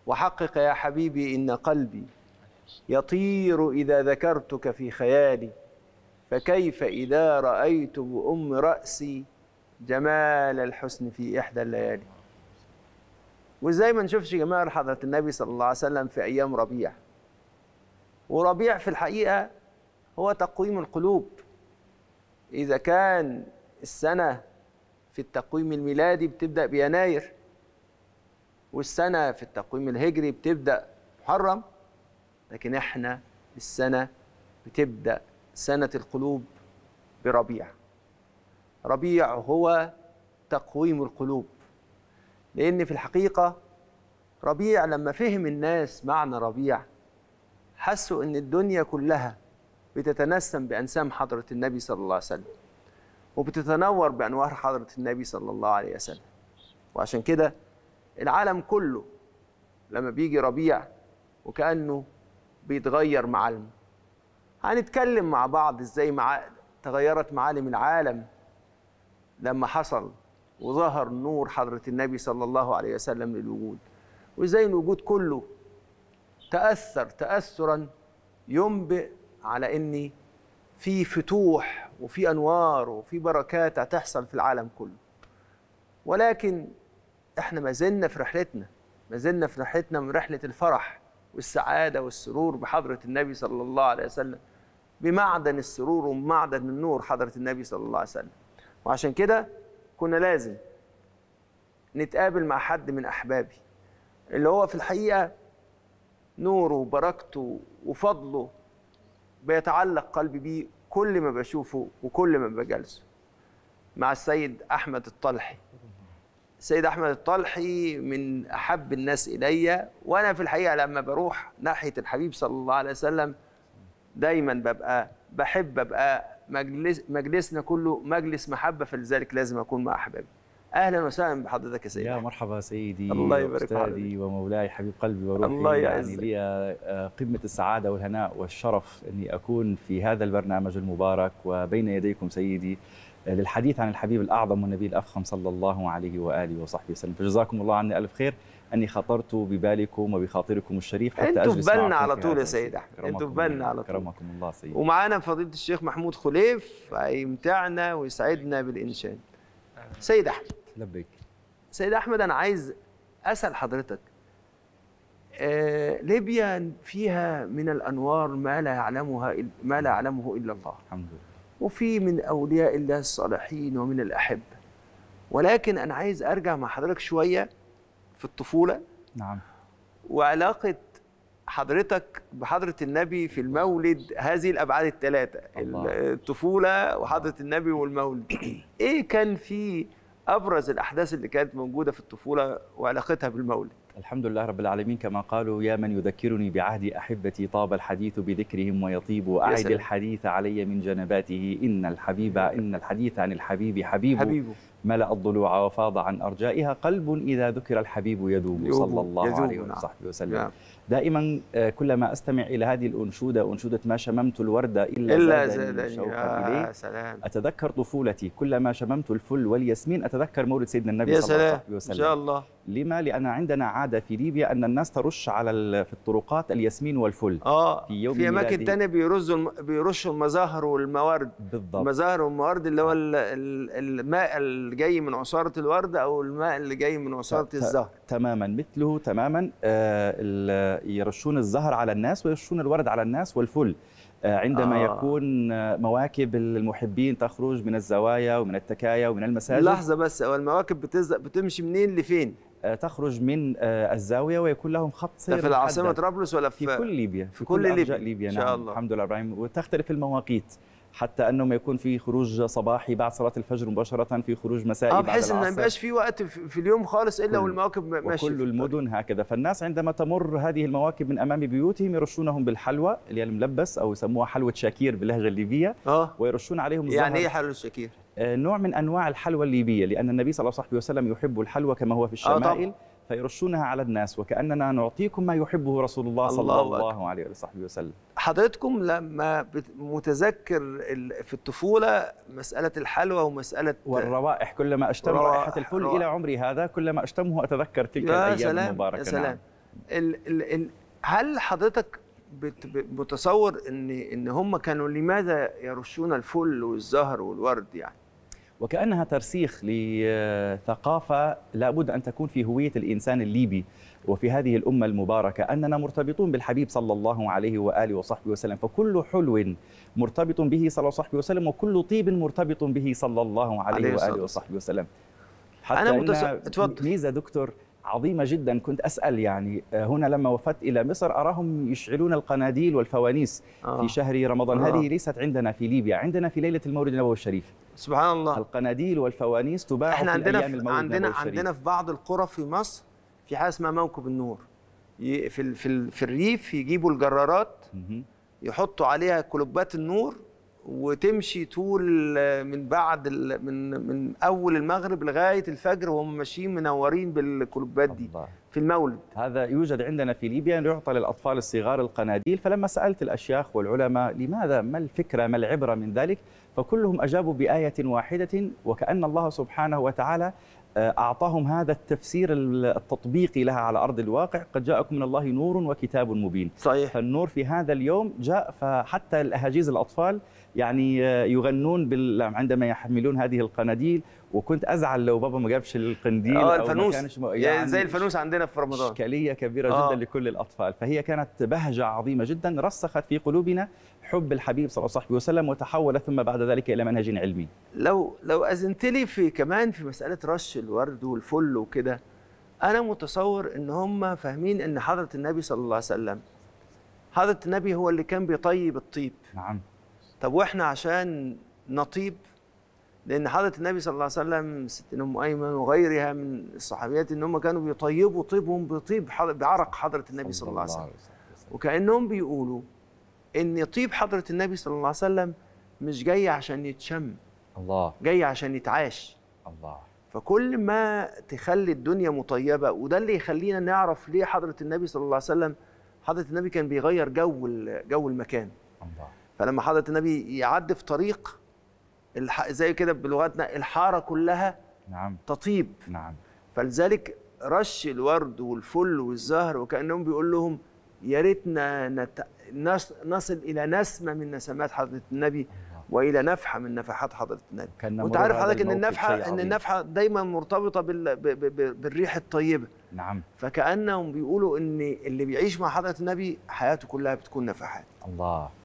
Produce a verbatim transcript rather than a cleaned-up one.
وحقق يا حبيبي إن قلبي يطير إذا ذكرتك في خيالي، فكيف إذا رأيت بأم رأسي جمال الحسن في إحدى الليالي. وإزاي ما نشوفش جمال حضرة النبي صلى الله عليه وسلم في أيام ربيع؟ وربيع في الحقيقة هو تقويم القلوب. إذا كان السنة في التقويم الميلادي بتبدأ بيناير، والسنة في التقويم الهجري بتبدأ محرم، لكن احنا السنة بتبدأ سنة القلوب بربيع. ربيع هو تقويم القلوب، لأن في الحقيقة ربيع لما فهم الناس معنى ربيع حسوا أن الدنيا كلها بتتنسم بأنسام حضرة النبي صلى الله عليه وسلم، وبتتنور بأنوار حضرة النبي صلى الله عليه وسلم. وعشان كده العالم كله لما بيجي ربيع وكأنه بيتغير معالمه. هنتكلم مع بعض ازاي مع... تغيرت معالم العالم لما حصل وظهر نور حضرة النبي صلى الله عليه وسلم للوجود، وازاي الوجود كله تأثر تأثرا ينبئ على ان في فتوح وفي انوار وفي بركات هتحصل في العالم كله. ولكن احنا ما زلنا في رحلتنا، ما زلنا في رحلتنا من رحلة الفرح والسعادة والسرور بحضرة النبي صلى الله عليه وسلم، بمعدن السرور ومعدن النور حضرة النبي صلى الله عليه وسلم. وعشان كده كنا لازم نتقابل مع حد من أحبابي اللي هو في الحقيقة نوره وبركته وفضله بيتعلق قلبي بيه كل ما بشوفه وكل ما بجلسه، مع السيد أحمد الطلحي. السيد أحمد الطلحي من أحب الناس إلي، وأنا في الحقيقة لما بروح ناحية الحبيب صلى الله عليه وسلم دايما ببقى بحب أبقى مجلس مجلسنا كله مجلس محبة، فلذلك لازم أكون مع أحبابي. أهلا وسهلا بحضرتك يا سيدي. يا مرحبا سيدي، الله يبارك فيك، أستاذي ومولاي حبيب قلبي وروحي. الله يعني لي قمة السعادة والهناء والشرف أني أكون في هذا البرنامج المبارك وبين يديكم سيدي للحديث عن الحبيب الأعظم والنبي الأفخم صلى الله عليه وآله وصحبه وسلم. فجزاكم الله عني ألف خير أني خطرت ببالكم وبخاطركم الشريف حتى انتوا أجلس في بالنا معكم على في طول هذا يا سيد أحمد، انتوا في كرمكم بالنا على طول. كرمكم الله سيدي. ومعانا فضيلة الشيخ محمود خليف هيمتعنا ويسعدنا بالإنشاد. سيد أحمد. لبيك. سيد أحمد، أنا عايز أسأل حضرتك، آه ليبيا فيها من الأنوار ما لا يعلمها ما لا يعلمه إلا الله، الحمد لله، وفي من أولياء الله الصالحين ومن الأحبة. ولكن أنا عايز أرجع مع حضرتك شوية في الطفولة. نعم. وعلاقة حضرتك بحضرة النبي في المولد، هذه الأبعاد الثلاثة، الطفولة وحضرة النبي والمولد. إيه كان في أبرز الأحداث اللي كانت موجودة في الطفولة وعلاقتها بالمولد؟ الحمد لله رب العالمين، كما قالوا يا من يذكرني بعهد أحبتي طاب الحديث بذكرهم ويطيب، وأعد الحديث علي من جنباته إن الحبيب إن الحديث عن الحبيب حبيب حبيبه ملأ الضلوع وفاض عن أرجائها، قلب إذا ذكر الحبيب يذوب صلى الله عليه وصحبه وسلم. نعم. دائما كلما أستمع إلى هذه الأنشودة، أنشودة ما شممت الورد إلا, إلا زادني شوقا إليه، سلام. أتذكر طفولتي، كلما شممت الفل والياسمين أتذكر مولد سيدنا النبي صلى الله عليه وسلم. إن شاء الله. لما؟ لأن عندنا عادة في ليبيا أن الناس ترش على في الطرقات الياسمين والفل. آه في يوم في أماكن تانية بيرزوا بيرشوا المزاهر والموارد. بالضبط. المزاهر والموارد اللي هو الماء اللي جاي من عصارة الورد أو الماء اللي جاي من عصارة الزهر. تماما مثله تماما. آه يرشون الزهر على الناس ويرشون الورد على الناس والفل. عندما آه. يكون مواكب المحبين تخرج من الزوايا ومن التكايا ومن المساجد. لحظة بس، هو المواكب بتمشي منين لفين؟ تخرج من الزاوية ويكون لهم خط سير في العاصمة طرابلس ولا في, في كل ليبيا؟ في, في كل, كل ليبيا, ليبيا. إن شاء نعم. الله. الحمد لله إبراهيم. وتختلف المواقيت، حتى انه ما يكون في خروج صباحي بعد صلاه الفجر مباشره، في خروج مسائي آه بعد العصر، بحيث ان ما يبقاش في وقت في اليوم خالص الا والمواكب ماشيه. وكل المدن هكذا. فالناس عندما تمر هذه المواكب من امام بيوتهم يرشونهم بالحلوى اللي هي الملبس او يسموها حلوى شاكير باللهجه الليبيه. اه ويرشون عليهم الزهر. يعني ايه حلوى الشاكير؟ آه نوع من انواع الحلوى الليبيه، لان النبي صلى الله عليه وسلم يحب الحلوى كما هو في الشمائل. آه فيرشونها على الناس وكأننا نعطيكم ما يحبه رسول الله صلى الله, الله عليه وصحبه وسلم. حضرتكم لما متذكر في الطفولة مسألة الحلوى ومسألة والروائح، كلما أشتم رائحة الفل إلى عمري هذا كلما أشتمه أتذكر تلك الأيام سلام المباركة. يا سلام. نعم. ال ال ال هل حضرتك متصور ان ان هم كانوا لماذا يرشون الفل والزهر والورد يعني؟ وكأنها ترسيخ لثقافة لابد أن تكون في هوية الإنسان الليبي وفي هذه الأمة المباركة، أننا مرتبطون بالحبيب صلى الله عليه وآله وصحبه وسلم، فكل حلو مرتبط به صلى الله عليه وسلم، وكل طيب مرتبط به صلى الله عليه وآله وصحبه وسلم. حتى أنا متس... ميزة دكتور عظيمة جدا، كنت أسأل يعني هنا لما وفدت إلى مصر أراهم يشعلون القناديل والفوانيس آه. في شهر رمضان. آه. هذه ليست عندنا في ليبيا، عندنا في ليلة المولد النبوي الشريف. سبحان الله. القناديل والفوانيس تباع احنا في عندنا أيام المولد عندنا النبوي الشريف. عندنا في بعض القرى في مصر في حاجة اسمها موكب النور. في في في الريف يجيبوا الجرارات يحطوا عليها كلوبات النور وتمشي طول من بعد من من اول المغرب لغايه الفجر وهم ماشيين منورين بالكلوبات دي الله. في المولد. هذا يوجد عندنا في ليبيا، يعطى للاطفال الصغار القناديل. فلما سالت الاشياخ والعلماء لماذا، ما الفكره، ما العبره من ذلك، فكلهم اجابوا بايه واحده، وكأن الله سبحانه وتعالى أعطاهم هذا التفسير التطبيقي لها على أرض الواقع. قد جاءكم من الله نور وكتاب مبين. صحيح. فالنور في هذا اليوم جاء، فحتى الأهاجيز الأطفال يعني يغنون بال... عندما يحملون هذه القناديل. وكنت أزعل لو بابا ما جابش القنديل أو الفانوس، ما كانش م... يعني زي الفانوس عندنا في رمضان. إشكالية كبيرة آه. جدا لكل الأطفال. فهي كانت بهجة عظيمة جدا رسخت في قلوبنا حب الحبيب صلى الله عليه وسلم، وتحول ثم بعد ذلك إلى منهج علمي. لو لو أذنت لي في كمان في مسألة رش الورد والفل وكده، أنا متصور إن هم فاهمين إن حضرة النبي صلى الله عليه وسلم، حضرة النبي هو اللي كان بيطيب الطيب. نعم. طب وإحنا عشان نطيب، لأن حضرة النبي صلى الله عليه وسلم ستنا أم أيمن وغيرها من الصحابيات إن هم كانوا بيطيبوا طيبهم بطيب بعرق حضرة النبي صلى الله عليه وسلم. وكأنهم بيقولوا إن طيب حضرة النبي صلى الله عليه وسلم مش جاي عشان يتشم، الله، جاي عشان يتعاش. الله. فكل ما تخلي الدنيا مطيبة، وده اللي يخلينا نعرف ليه حضرة النبي صلى الله عليه وسلم، حضرة النبي كان بيغير جو جو المكان. الله. فلما حضرة النبي يعدي في طريق زي كده بلغتنا الحارة كلها نعم تطيب. نعم. فلذلك رش الورد والفل والزهر، وكأنهم بيقول لهم يا ريتنا نت... نصل إلى نسمة من نسمات حضرة النبي الله. وإلى نفحة من نفحات حضرة النبي. وأنت عارف حضرتك إن النفحة إن النفحة دايما مرتبطة بال... ب... ب... بالريح الطيبة. نعم. فكأنهم بيقولوا إن اللي بيعيش مع حضرة النبي حياته كلها بتكون نفحات. الله.